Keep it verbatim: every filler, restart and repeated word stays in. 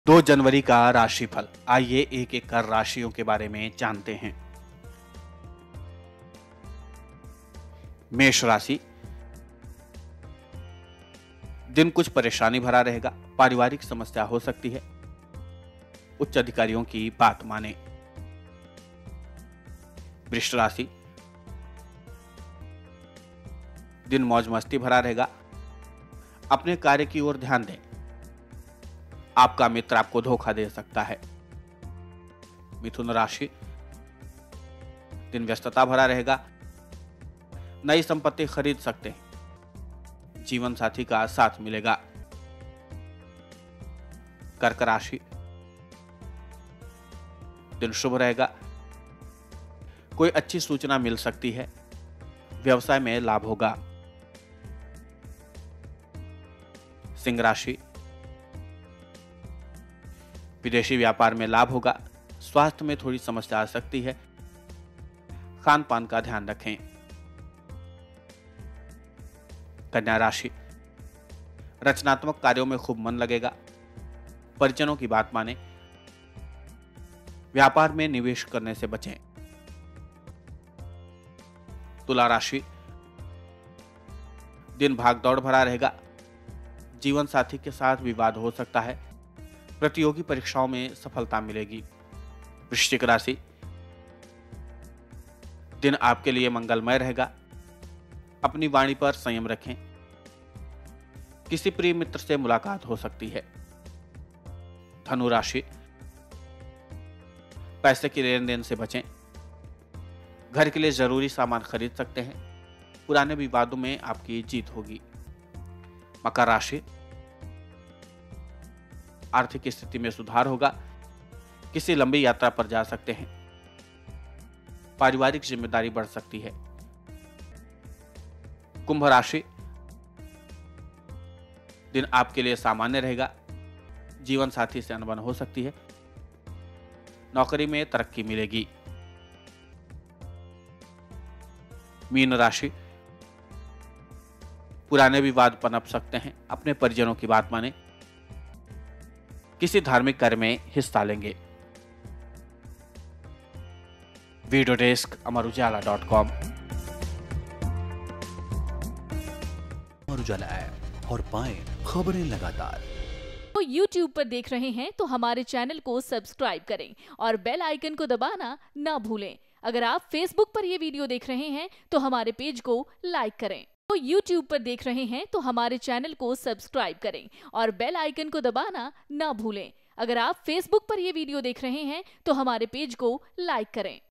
दो जनवरी का राशिफल। आइए एक एक कर राशियों के बारे में जानते हैं। मेष राशि, दिन कुछ परेशानी भरा रहेगा। पारिवारिक समस्या हो सकती है। उच्च अधिकारियों की बात माने। वृष राशि, दिन मौज मस्ती भरा रहेगा। अपने कार्य की ओर ध्यान दें। आपका मित्र आपको धोखा दे सकता है। मिथुन राशि, दिन व्यस्तता भरा रहेगा। नई संपत्ति खरीद सकते हैं। जीवन साथी का साथ मिलेगा। कर्क राशि, दिन शुभ रहेगा। कोई अच्छी सूचना मिल सकती है। व्यवसाय में लाभ होगा। सिंह राशि, विदेशी व्यापार में लाभ होगा। स्वास्थ्य में थोड़ी समस्या आ सकती है। खान पान का ध्यान रखें। कन्या राशि, रचनात्मक कार्यों में खूब मन लगेगा। परिजनों की बात माने। व्यापार में निवेश करने से बचें। तुला राशि, दिन भागदौड़ भरा रहेगा। जीवन साथी के साथ विवाद हो सकता है। प्रतियोगी परीक्षाओं में सफलता मिलेगी। वृश्चिक राशि, दिन आपके लिए मंगलमय रहेगा। अपनी वाणी पर संयम रखें। किसी प्रिय मित्र से मुलाकात हो सकती है। धनु राशि, पैसे की लेन देन से बचें। घर के लिए जरूरी सामान खरीद सकते हैं। पुराने विवादों में आपकी जीत होगी। मकर राशि, आर्थिक स्थिति में सुधार होगा। किसी लंबी यात्रा पर जा सकते हैं। पारिवारिक जिम्मेदारी बढ़ सकती है। कुंभ राशि, दिन आपके लिए सामान्य रहेगा। जीवन साथी से अनबन हो सकती है। नौकरी में तरक्की मिलेगी। मीन राशि, पुराने विवाद पनप सकते हैं। अपने परिजनों की बात माने। किसी धार्मिक कार्य में हिस्सा लेंगे। Video desk Amar Ujala dot com. Amar Ujala app और पाएं खबरें लगातार। तो YouTube पर देख रहे हैं तो हमारे चैनल को सब्सक्राइब करें और बेल आइकन को दबाना ना भूलें। अगर आप Facebook पर यह वीडियो देख रहे हैं तो हमारे पेज को लाइक करें। तो YouTube पर देख रहे हैं तो हमारे चैनल को सब्सक्राइब करें और बेल आइकन को दबाना ना भूलें। अगर आप Facebook पर यह वीडियो देख रहे हैं तो हमारे पेज को लाइक करें।